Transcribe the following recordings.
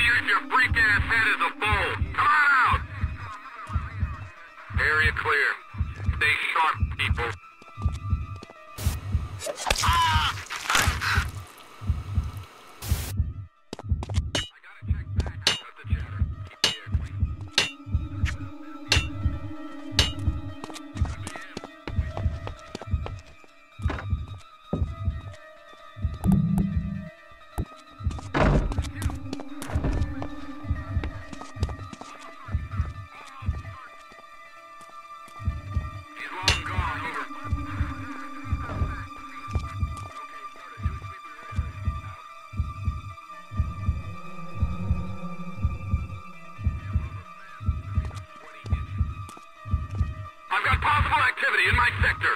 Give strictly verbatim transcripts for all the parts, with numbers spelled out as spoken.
use your freak ass head as a bowl. Come on out! Area clear. Stay sharp, people. Ah! Activity in my sector.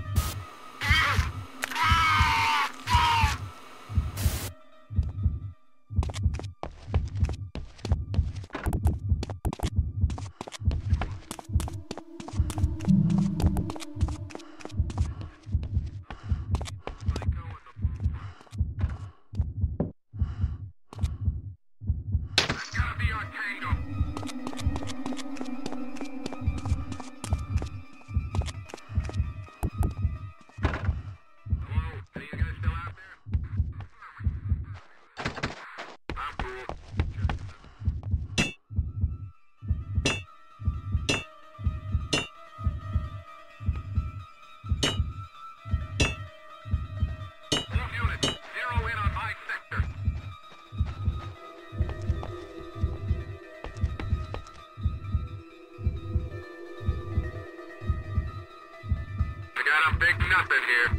That's gotta be our tango. Got a big nothing here.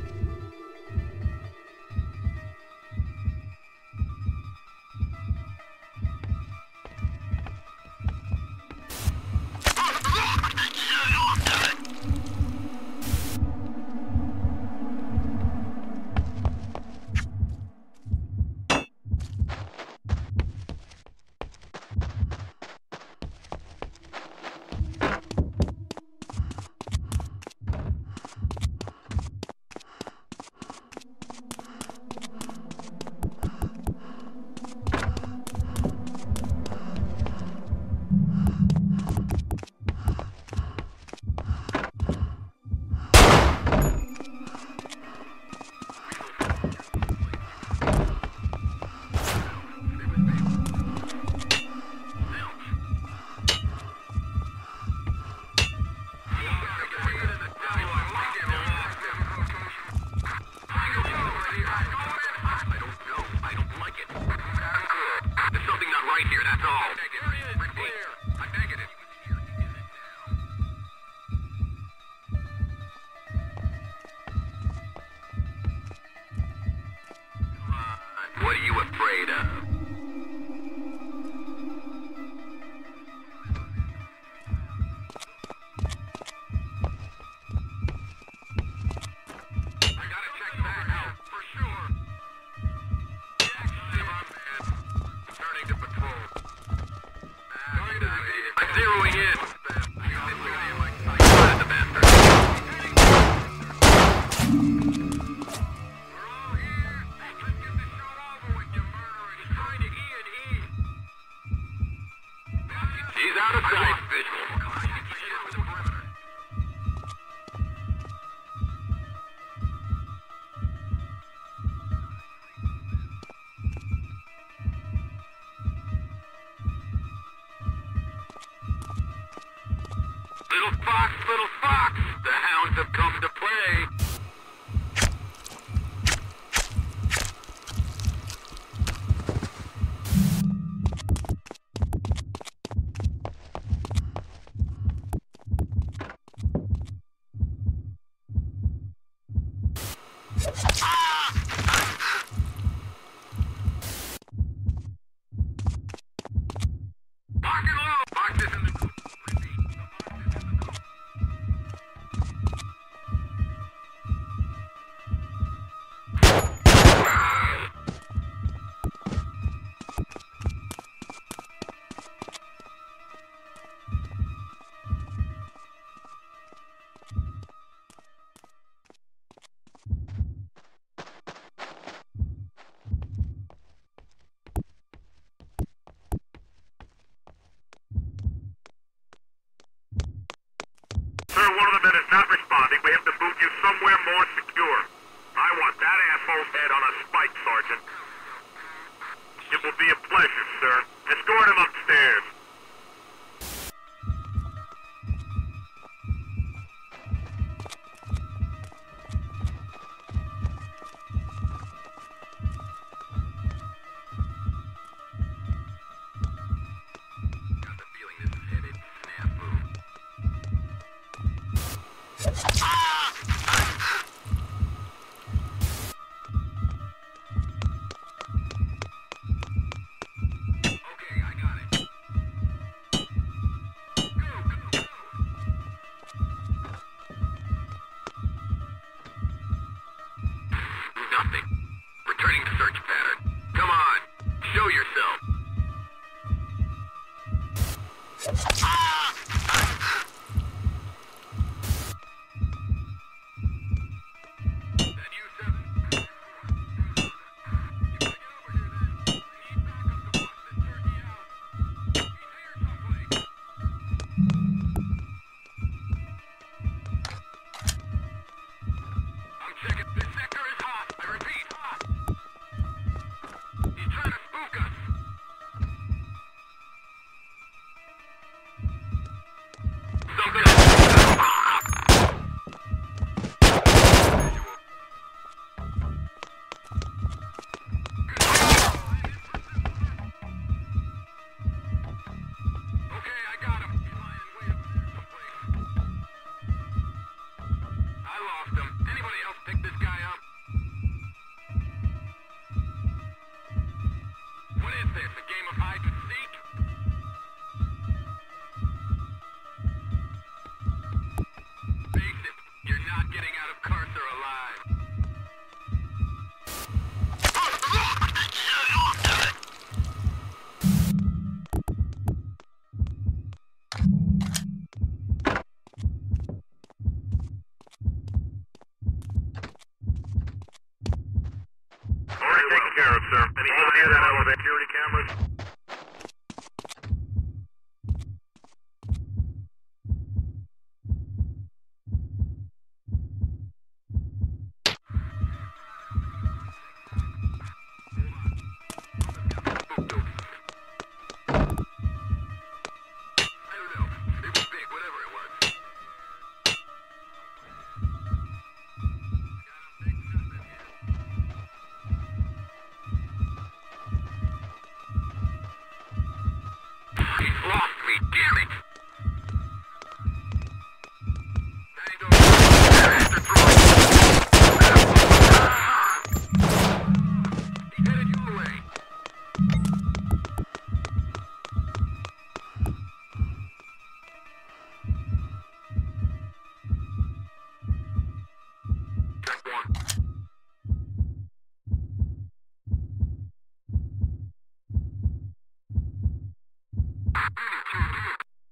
Here, that's all. I negative. What are you afraid of? Zeroing in. He's out of sight. Little fox, little fox, the hounds have come to play. Park it low! Park this in the... not responding, we have to move you somewhere more secure. I want that asshole's head on a spike, Sergeant. It will be a pleasure, sir. Escort him upstairs. Got the feeling this is headed snafu. Nothing. Returning to search pattern. Come on, show yourself. Ah! That you, Seven? You gotta get over here then. I need backup to bust this turkey out. He's here someplace. I'm checking. This sector is hot. I repeat, hot. He's trying to spook us. Something else. Okay, I got him. He's lying way up there someplace. I lost him. Anybody else pick this guy up? What is this? A game of hide and seek? Face it, you're not getting out of Carcer alive. Already taken care of, sir. Any idea that elevator security cameras? I don't know. It was big, whatever it was. He's lost me, damn it! Hang on. Bastard throwing. He's headed your way. Check one.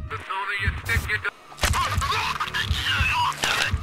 The sooner you stick your...